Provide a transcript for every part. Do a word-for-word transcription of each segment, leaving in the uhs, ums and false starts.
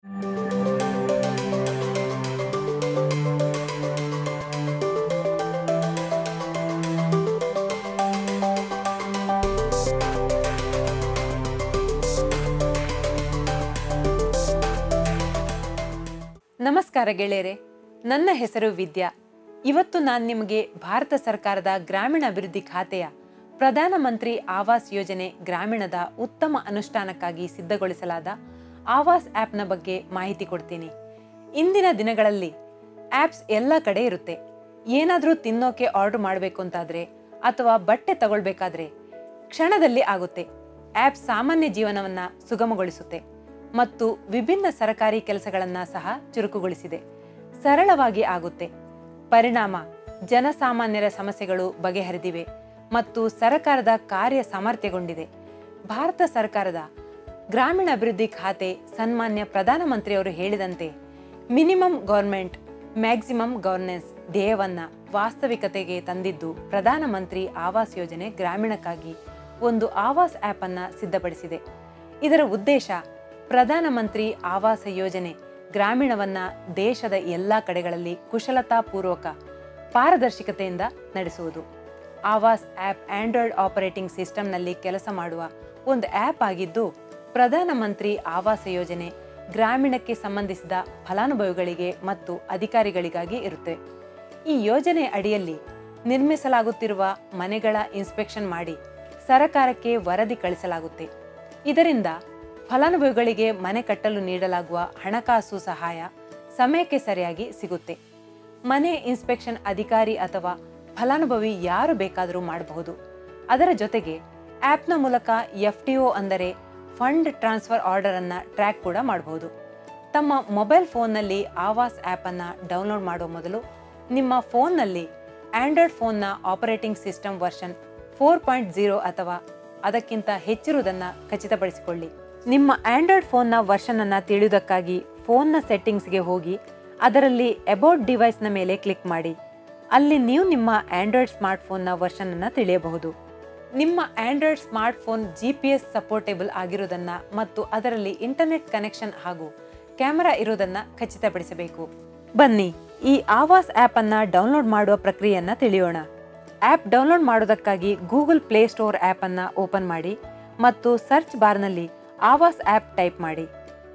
ನಮಸ್ಕಾರ ಗೆಳೆಯರೆ, ನನ್ನ ಹೆಸರು ವಿದ್ಯಾ. ಇವತ್ತು ನಾನು ನಿಮಗೆ ಭಾರತ ಸರ್ಕಾರದ ಗ್ರಾಮೀಣ ಅಭಿವೃದ್ಧಿ ಖಾತೆಯ ಪ್ರಧಾನಮಂತ್ರಿ ಆವಾಸ್ ಯೋಜನೆ ಗ್ರಾಮೀಣದ ಉತ್ತಮ ಅನುಷ್ಠಾನಕ್ಕಾಗಿ ಸಿದ್ಧಗೊಳಿಸಲಾದ ಆವಾಸ್ ಆ್ಯಪ್ನ ಬಗ್ಗೆ ಮಾಹಿತಿ ಕೊಡ್ತೀನಿ. ಇಂದಿನ ದಿನಗಳಲ್ಲಿ ಆ್ಯಪ್ಸ್ ಎಲ್ಲ ಕಡೆ ಇರುತ್ತೆ. ಏನಾದರೂ ತಿನ್ನೋಕೆ ಆರ್ಡರ್ ಮಾಡಬೇಕು ಅಂತಾದರೆ ಅಥವಾ ಬಟ್ಟೆ ತಗೊಳ್ಬೇಕಾದ್ರೆ ಕ್ಷಣದಲ್ಲಿ ಆಗುತ್ತೆ. ಆ್ಯಪ್ ಸಾಮಾನ್ಯ ಜೀವನವನ್ನು ಸುಗಮಗೊಳಿಸುತ್ತೆ ಮತ್ತು ವಿಭಿನ್ನ ಸರಕಾರಿ ಕೆಲಸಗಳನ್ನು ಸಹ ಚುರುಕುಗೊಳಿಸಿದೆ. ಸರಳವಾಗಿ ಆಗುತ್ತೆ. ಪರಿಣಾಮ ಜನಸಾಮಾನ್ಯರ ಸಮಸ್ಯೆಗಳು ಬಗೆಹರಿದಿವೆ ಮತ್ತು ಸರ್ಕಾರದ ಕಾರ್ಯ ಸಾಮರ್ಥ್ಯಗೊಂಡಿದೆ. ಭಾರತ ಸರ್ಕಾರದ ಗ್ರಾಮೀಣ ಅಭಿವೃದ್ಧಿ ಖಾತೆ ಸನ್ಮಾನ್ಯ ಪ್ರಧಾನಮಂತ್ರಿಯವರು ಹೇಳಿದಂತೆ ಮಿನಿಮಮ್ ಗವರ್ಮೆಂಟ್ ಮ್ಯಾಕ್ಸಿಮಮ್ ಗವರ್ನೆನ್ಸ್ ಧ್ಯೇಯವನ್ನು ವಾಸ್ತವಿಕತೆಗೆ ತಂದಿದ್ದು ಪ್ರಧಾನಮಂತ್ರಿ ಆವಾಸ್ ಯೋಜನೆ ಗ್ರಾಮೀಣಕ್ಕಾಗಿ ಒಂದು ಆವಾಸ್ ಆ್ಯಪ್ ಅನ್ನು ಸಿದ್ಧಪಡಿಸಿದೆ. ಇದರ ಉದ್ದೇಶ ಪ್ರಧಾನಮಂತ್ರಿ ಆವಾಸ ಯೋಜನೆ ಗ್ರಾಮೀಣವನ್ನ ದೇಶದ ಎಲ್ಲ ಕಡೆಗಳಲ್ಲಿ ಕುಶಲತಾಪೂರ್ವಕ ಪಾರದರ್ಶಕತೆಯಿಂದ ನಡೆಸುವುದು. ಆವಾಸ್ ಆ್ಯಪ್ ಆಂಡ್ರಾಯ್ಡ್ ಆಪರೇಟಿಂಗ್ ಸಿಸ್ಟಮ್ನಲ್ಲಿ ಕೆಲಸ ಮಾಡುವ ಒಂದು ಆ್ಯಪ್ ಆಗಿದ್ದು ಪ್ರಧಾನಮಂತ್ರಿ ಆವಾಸ ಯೋಜನೆ ಗ್ರಾಮೀಣಕ್ಕೆ ಸಂಬಂಧಿಸಿದ ಫಲಾನುಭವಿಗಳಿಗೆ ಮತ್ತು ಅಧಿಕಾರಿಗಳಿಗಾಗಿ ಇರುತ್ತೆ. ಈ ಯೋಜನೆ ಅಡಿಯಲ್ಲಿ ನಿರ್ಮಿಸಲಾಗುತ್ತಿರುವ ಮನೆಗಳ ಇನ್ಸ್ಪೆಕ್ಷನ್ ಮಾಡಿ ಸರಕಾರಕ್ಕೆ ವರದಿ ಕಳಿಸಲಾಗುತ್ತೆ. ಇದರಿಂದ ಫಲಾನುಭವಿಗಳಿಗೆ ಮನೆ ಕಟ್ಟಲು ನೀಡಲಾಗುವ ಹಣಕಾಸು ಸಹಾಯ ಸಮಯಕ್ಕೆ ಸರಿಯಾಗಿ ಸಿಗುತ್ತೆ. ಮನೆ ಇನ್ಸ್ಪೆಕ್ಷನ್ ಅಧಿಕಾರಿ ಅಥವಾ ಫಲಾನುಭವಿ ಯಾರು ಬೇಕಾದರೂ ಮಾಡಬಹುದು. ಅದರ ಜೊತೆಗೆ ಆ್ಯಪ್ನ ಮೂಲಕ ಎಫ್ ಟಿ ಒ ಅಂದರೆ ಫಂಡ್ ಟ್ರಾನ್ಸ್ಫರ್ ಆರ್ಡರ್ ಅನ್ನು ಟ್ರ್ಯಾಕ್ ಕೂಡ ಮಾಡಬಹುದು. ತಮ್ಮ ಮೊಬೈಲ್ ಫೋನ್ನಲ್ಲಿ ಆವಾಸ್ ಆ್ಯಪನ್ನು ಡೌನ್ಲೋಡ್ ಮಾಡುವ ಮೊದಲು ನಿಮ್ಮ ಫೋನ್ನಲ್ಲಿ ಆಂಡ್ರಾಯ್ಡ್ ಫೋನ್ನ operating system version four point zero ಅಥವಾ ಅದಕ್ಕಿಂತ ಹೆಚ್ಚಿರುವುದನ್ನು ಖಚಿತಪಡಿಸಿಕೊಳ್ಳಿ. ನಿಮ್ಮ ಆಂಡ್ರಾಯ್ಡ್ ಫೋನ್ನ ವರ್ಷನ್ ಅನ್ನು ತಿಳಿಯುವುದಕ್ಕಾಗಿ ಫೋನ್ನ ಸೆಟ್ಟಿಂಗ್ಸ್ಗೆ ಹೋಗಿ ಅದರಲ್ಲಿ ಅಬೌಟ್ ಡಿವೈಸ್ನ ಮೇಲೆ ಕ್ಲಿಕ್ ಮಾಡಿ. ಅಲ್ಲಿ ನೀವು ನಿಮ್ಮ ಆಂಡ್ರಾಯ್ಡ್ ಸ್ಮಾರ್ಟ್ಫೋನ್ನ ವರ್ಷನ್ ಅನ್ನು ತಿಳಿಯಬಹುದು. ನಿಮ್ಮ Android smartphone G P S supportable ಆಗಿರುವುದನ್ನು ಮತ್ತು ಅದರಲ್ಲಿ ಇಂಟರ್ನೆಟ್ ಕನೆಕ್ಷನ್ ಹಾಗೂ ಕ್ಯಾಮೆರಾ ಇರುವುದನ್ನು ಖಚಿತಪಡಿಸಬೇಕು. ಬನ್ನಿ ಈ ಆವಾಸ್ ಆ್ಯಪ್ ಅನ್ನು ಡೌನ್ಲೋಡ್ ಮಾಡುವ ಪ್ರಕ್ರಿಯೆಯನ್ನು ತಿಳಿಯೋಣ. ಆ್ಯಪ್ ಡೌನ್ಲೋಡ್ ಮಾಡೋದಕ್ಕಾಗಿ ಗೂಗಲ್ ಪ್ಲೇ ಸ್ಟೋರ್ ಆ್ಯಪ್ ಅನ್ನು ಓಪನ್ ಮಾಡಿ ಮತ್ತು ಸರ್ಚ್ ಬಾರ್ನಲ್ಲಿ ಆವಾಸ್ ಆ್ಯಪ್ ಟೈಪ್ ಮಾಡಿ.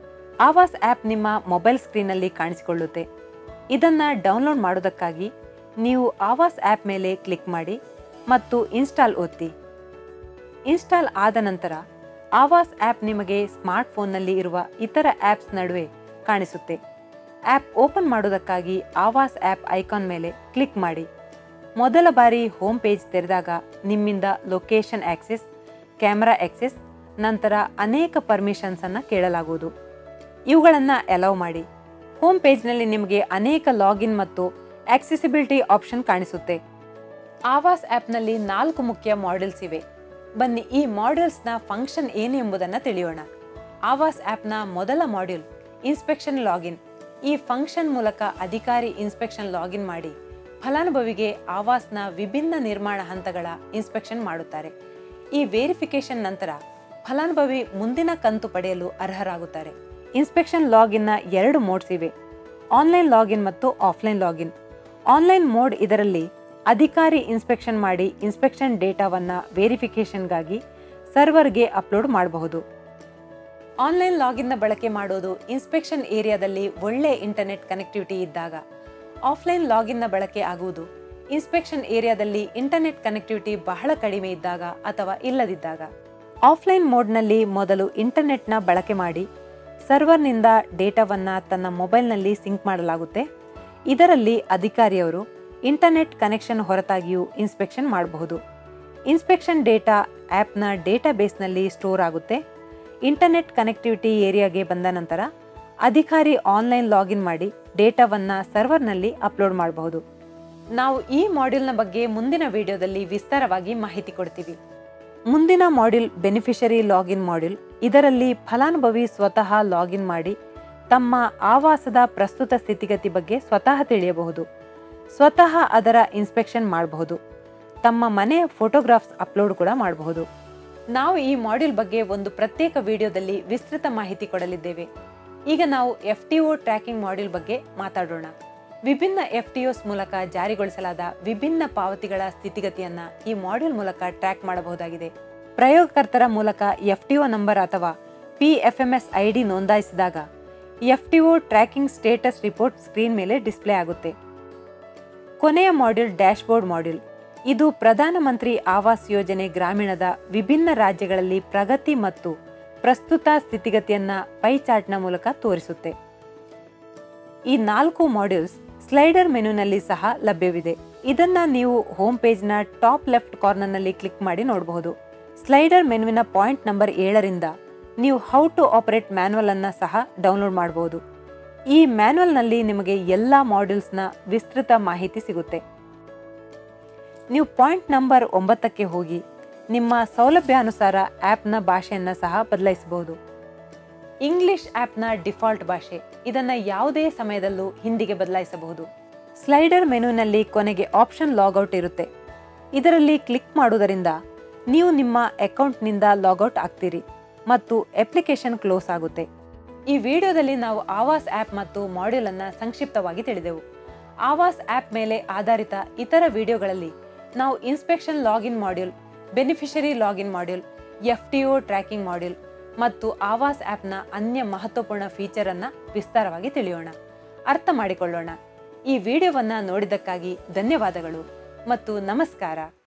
ಆವಾಸ್ ಆ್ಯಪ್ ನಿಮ್ಮ ಮೊಬೈಲ್ ಸ್ಕ್ರೀನಲ್ಲಿ ಕಾಣಿಸಿಕೊಳ್ಳುತ್ತೆ. ಇದನ್ನು ಡೌನ್ಲೋಡ್ ಮಾಡೋದಕ್ಕಾಗಿ ನೀವು ಆವಾಸ್ ಆ್ಯಪ್ ಮೇಲೆ ಕ್ಲಿಕ್ ಮಾಡಿ ಮತ್ತು ಇನ್ಸ್ಟಾಲ್ ಒತ್ತಿ. ಇನ್ಸ್ಟಾಲ್ ಆದ ನಂತರ ಆವಾಸ್ ಆ್ಯಪ್ ನಿಮಗೆ ಸ್ಮಾರ್ಟ್ಫೋನ್ನಲ್ಲಿ ಇರುವ ಇತರ ಆ್ಯಪ್ಸ್ ನಡುವೆ ಕಾಣಿಸುತ್ತೆ. ಆ್ಯಪ್ ಓಪನ್ ಮಾಡೋದಕ್ಕಾಗಿ ಆವಾಸ್ ಆ್ಯಪ್ ಐಕಾನ್ ಮೇಲೆ ಕ್ಲಿಕ್ ಮಾಡಿ. ಮೊದಲ ಬಾರಿ ಹೋಮ್ ಪೇಜ್ ತೆರೆದಾಗ ನಿಮ್ಮಿಂದ ಲೊಕೇಶನ್ ಆಕ್ಸೆಸ್, ಕ್ಯಾಮೆರಾ ಆಕ್ಸೆಸ್, ನಂತರ ಅನೇಕ ಪರ್ಮಿಷನ್ಸನ್ನು ಕೇಳಲಾಗುವುದು. ಇವುಗಳನ್ನು ಅಲೌ ಮಾಡಿ. ಹೋಮ್ ಪೇಜ್ನಲ್ಲಿ ನಿಮಗೆ ಅನೇಕ ಲಾಗಿನ್ ಮತ್ತು ಆಕ್ಸೆಸಿಬಿಲಿಟಿ ಆಪ್ಷನ್ ಕಾಣಿಸುತ್ತೆ. ಆವಾಸ್ ಆ್ಯಪ್ನಲ್ಲಿ ನಾಲ್ಕು ಮುಖ್ಯ ಮಾಡ್ಯೂಲ್ಸ್ ಇವೆ. ಬನ್ನಿ ಈ ಮಾಡ್ಯೂಲ್ಸ್ನ ಫಂಕ್ಷನ್ ಏನು ಎಂಬುದನ್ನು ತಿಳಿಯೋಣ. ಆವಾಸ್ ಆ್ಯಪ್ನ ಮೊದಲ ಮಾಡ್ಯೂಲ್ ಇನ್ಸ್ಪೆಕ್ಷನ್ ಲಾಗಿನ್. ಈ ಫಂಕ್ಷನ್ ಮೂಲಕ ಅಧಿಕಾರಿ ಇನ್ಸ್ಪೆಕ್ಷನ್ ಲಾಗಿನ್ ಮಾಡಿ ಫಲಾನುಭವಿಗೆ ಆವಾಸ್ನ ವಿಭಿನ್ನ ನಿರ್ಮಾಣ ಹಂತಗಳ ಇನ್ಸ್ಪೆಕ್ಷನ್ ಮಾಡುತ್ತಾರೆ. ಈ ವೇರಿಫಿಕೇಶನ್ ನಂತರ ಫಲಾನುಭವಿ ಮುಂದಿನ ಕಂತು ಪಡೆಯಲು ಅರ್ಹರಾಗುತ್ತಾರೆ. ಇನ್ಸ್ಪೆಕ್ಷನ್ ಲಾಗಿನ್ನ ಎರಡು ಮೋಡ್ಸ್ ಇವೆ, ಆನ್ಲೈನ್ ಲಾಗಿನ್ ಮತ್ತು ಆಫ್ಲೈನ್ ಲಾಗಿನ್. ಆನ್ಲೈನ್ ಮೋಡ್ ಇದರಲ್ಲಿ ಅಧಿಕಾರಿ ಇನ್ಸ್ಪೆಕ್ಷನ್ ಮಾಡಿ ಇನ್ಸ್ಪೆಕ್ಷನ್ ಡೇಟಾವನ್ನು ವೇರಿಫಿಕೇಷನ್ಗಾಗಿ ಸರ್ವರ್ಗೆ ಅಪ್ಲೋಡ್ ಮಾಡಬಹುದು. ಆನ್ಲೈನ್ ಲಾಗಿನ್ನ ಬಳಕೆ ಮಾಡೋದು ಇನ್ಸ್ಪೆಕ್ಷನ್ ಏರಿಯಾದಲ್ಲಿ ಒಳ್ಳೆ ಇಂಟರ್ನೆಟ್ ಕನೆಕ್ಟಿವಿಟಿ ಇದ್ದಾಗ. ಆಫ್ಲೈನ್ ಲಾಗಿನ್ನ ಬಳಕೆ ಆಗುವುದು ಇನ್ಸ್ಪೆಕ್ಷನ್ ಏರಿಯಾದಲ್ಲಿ ಇಂಟರ್ನೆಟ್ ಕನೆಕ್ಟಿವಿಟಿ ಬಹಳ ಕಡಿಮೆ ಇದ್ದಾಗ ಅಥವಾ ಇಲ್ಲದಿದ್ದಾಗ. ಆಫ್ಲೈನ್ ಮೋಡ್ನಲ್ಲಿ ಮೊದಲು ಇಂಟರ್ನೆಟ್ನ ಬಳಕೆ ಮಾಡಿ ಸರ್ವರ್ನಿಂದ ಡೇಟಾವನ್ನು ತನ್ನ ಮೊಬೈಲ್ನಲ್ಲಿ ಸಿಂಕ್ ಮಾಡಲಾಗುತ್ತೆ. ಇದರಲ್ಲಿ ಅಧಿಕಾರಿಯವರು ಇಂಟರ್ನೆಟ್ ಕನೆಕ್ಷನ್ ಹೊರತಾಗಿಯೂ ಇನ್ಸ್ಪೆಕ್ಷನ್ ಮಾಡಬಹುದು. ಇನ್ಸ್ಪೆಕ್ಷನ್ ಡೇಟಾ ಆ್ಯಪ್ನ ಡೇಟಾ ಬೇಸ್ನಲ್ಲಿ ಸ್ಟೋರ್ ಆಗುತ್ತೆ. ಇಂಟರ್ನೆಟ್ ಕನೆಕ್ಟಿವಿಟಿ ಏರಿಯಾಗೆ ಬಂದ ನಂತರ ಅಧಿಕಾರಿ ಆನ್ಲೈನ್ ಲಾಗಿನ್ ಮಾಡಿ ಡೇಟಾವನ್ನು ಸರ್ವರ್ನಲ್ಲಿ ಅಪ್ಲೋಡ್ ಮಾಡಬಹುದು. ನಾವು ಈ ಮಾಡ್ಯೂಲ್ನ ಬಗ್ಗೆ ಮುಂದಿನ ವಿಡಿಯೋದಲ್ಲಿ ವಿಸ್ತಾರವಾಗಿ ಮಾಹಿತಿ ಕೊಡ್ತೀವಿ. ಮುಂದಿನ ಮಾಡ್ಯೂಲ್ ಬೆನಿಫಿಷರಿ ಲಾಗಿನ್ ಮಾಡ್ಯೂಲ್. ಇದರಲ್ಲಿ ಫಲಾನುಭವಿ ಸ್ವತಃ ಲಾಗಿನ್ ಮಾಡಿ ತಮ್ಮ ಆವಾಸದ ಪ್ರಸ್ತುತ ಸ್ಥಿತಿಗತಿ ಬಗ್ಗೆ ಸ್ವತಃ ತಿಳಿಯಬಹುದು. ಸ್ವತಃ ಅದರ ಇನ್ಸ್ಪೆಕ್ಷನ್ ಮಾಡಬಹುದು. ತಮ್ಮ ಮನೆಯ ಫೋಟೋಗ್ರಾಫ್ಸ್ ಅಪ್ಲೋಡ್ ಕೂಡ ಮಾಡಬಹುದು. ನಾವು ಈ ಮಾಡ್ಯೂಲ್ ಬಗ್ಗೆ ಒಂದು ಪ್ರತ್ಯೇಕ ವಿಡಿಯೋದಲ್ಲಿ ವಿಸ್ತೃತ ಮಾಹಿತಿ ಕೊಡಲಿದ್ದೇವೆ. ಈಗ ನಾವು F T O tracking module ಬಗ್ಗೆ ಮಾತಾಡೋಣ. ವಿಭಿನ್ನ ಎಫ್ ಟಿ ಒಸ್ ಮೂಲಕ ಜಾರಿಗೊಳಿಸಲಾದ ವಿಭಿನ್ನ ಪಾವತಿಗಳ ಸ್ಥಿತಿಗತಿಯನ್ನ ಈ ಮಾಡ್ಯೂಲ್ ಮೂಲಕ ಟ್ರ್ಯಾಕ್ ಮಾಡಬಹುದಾಗಿದೆ. ಪ್ರಯೋಗಕರ್ತರ ಮೂಲಕ ಎಫ್ ಟಿ ಒ ನಂಬರ್ ಅಥವಾ P F M S I D ನೋಂದಾಯಿಸಿದಾಗ F T O tracking status report screen ಮೇಲೆ ಡಿಸ್ಪ್ಲೇ ಆಗುತ್ತೆ. ಕೊನೆಯ ಮಾಡ್ಯೂಲ್ ಡ್ಯಾಶ್ಬೋರ್ಡ್ ಮಾಡ್ಯೂಲ್. ಇದು ಪ್ರಧಾನಮಂತ್ರಿ ಆವಾಸ್ ಯೋಜನೆ ಗ್ರಾಮೀಣದ ವಿಭಿನ್ನ ರಾಜ್ಯಗಳಲ್ಲಿ ಪ್ರಗತಿ ಮತ್ತು ಪ್ರಸ್ತುತ ಸ್ಥಿತಿಗತಿಯನ್ನ ಪೈ ಚಾರ್ಟ್ನ ಮೂಲಕ ತೋರಿಸುತ್ತೆ. ಈ ನಾಲ್ಕು ಮಾಡ್ಯೂಲ್ಸ್ ಸ್ಲೈಡರ್ ಮೆನುನಲ್ಲಿ ಸಹ ಲಭ್ಯವಿದೆ. ಇದನ್ನ ನೀವು ಹೋಮ್ ಪೇಜ್ನ ಟಾಪ್ ಲೆಫ್ಟ್ ಕಾರ್ನರ್ನಲ್ಲಿ ಕ್ಲಿಕ್ ಮಾಡಿ ನೋಡಬಹುದು. ಸ್ಲೈಡರ್ ಮೆನುವಿನ ಪಾಯಿಂಟ್ ನಂಬರ್ ಏಳರಿಂದ ನೀವು ಹೌ ಟು ಆಪರೇಟ್ ಮ್ಯಾನ್ಯುವಲ್ ಅನ್ನ ಸಹ ಡೌನ್ಲೋಡ್ ಮಾಡಬಹುದು. ಈ ಮ್ಯಾನ್ಯುವಲ್ನಲ್ಲಿ ನಿಮಗೆ ಎಲ್ಲ ಮಾಡ್ಯೂಲ್ಸ್ನ ವಿಸ್ತೃತ ಮಾಹಿತಿ ಸಿಗುತ್ತೆ. ನೀವು ಪಾಯಿಂಟ್ ನಂಬರ್ ಒಂಬತ್ತಕ್ಕೆ ಹೋಗಿ ನಿಮ್ಮ ಸೌಲಭ್ಯಾನುಸಾರ ಆ್ಯಪ್ನ ಭಾಷೆಯನ್ನು ಸಹ ಬದಲಾಯಿಸಬಹುದು. ಇಂಗ್ಲಿಷ್ ಆ್ಯಪ್ನ ಡಿಫಾಲ್ಟ್ ಭಾಷೆ. ಇದನ್ನು ಯಾವುದೇ ಸಮಯದಲ್ಲೂ ಹಿಂದಿಗೆ ಬದಲಾಯಿಸಬಹುದು. ಸ್ಲೈಡರ್ ಮೆನುವಿನಲ್ಲಿ ಕೊನೆಗೆ ಆಪ್ಷನ್ ಲಾಗೌಟ್ ಇರುತ್ತೆ. ಇದರಲ್ಲಿ ಕ್ಲಿಕ್ ಮಾಡುವುದರಿಂದ ನೀವು ನಿಮ್ಮ ಅಕೌಂಟ್ನಿಂದ ಲಾಗೌಟ್ ಆಗ್ತೀರಿ ಮತ್ತು ಅಪ್ಲಿಕೇಶನ್ ಕ್ಲೋಸ್ ಆಗುತ್ತೆ. ಈ ವಿಡಿಯೋದಲ್ಲಿ ನಾವು ಆವಾಸ್ ಆ್ಯಪ್ ಮತ್ತು ಮಾಡ್ಯೂಲ್ ಅನ್ನು ಸಂಕ್ಷಿಪ್ತವಾಗಿ ತಿಳಿದೆವು. ಆವಾಸ್ ಆ್ಯಪ್ ಮೇಲೆ ಆಧಾರಿತ ಇತರ ವಿಡಿಯೋಗಳಲ್ಲಿ ನಾವು inspection login module, beneficiary login module, F T O tracking module ಮತ್ತು ಆವಾಸ್ ಆ್ಯಪ್ನ ಅನ್ಯ ಮಹತ್ವಪೂರ್ಣ ಫೀಚರ್ ಅನ್ನ ವಿಸ್ತಾರವಾಗಿ ತಿಳಿಯೋಣ, ಅರ್ಥ ಮಾಡಿಕೊಳ್ಳೋಣ. ಈ ವಿಡಿಯೋವನ್ನ ನೋಡಿದ್ದಕ್ಕಾಗಿ ಧನ್ಯವಾದಗಳು ಮತ್ತು ನಮಸ್ಕಾರ.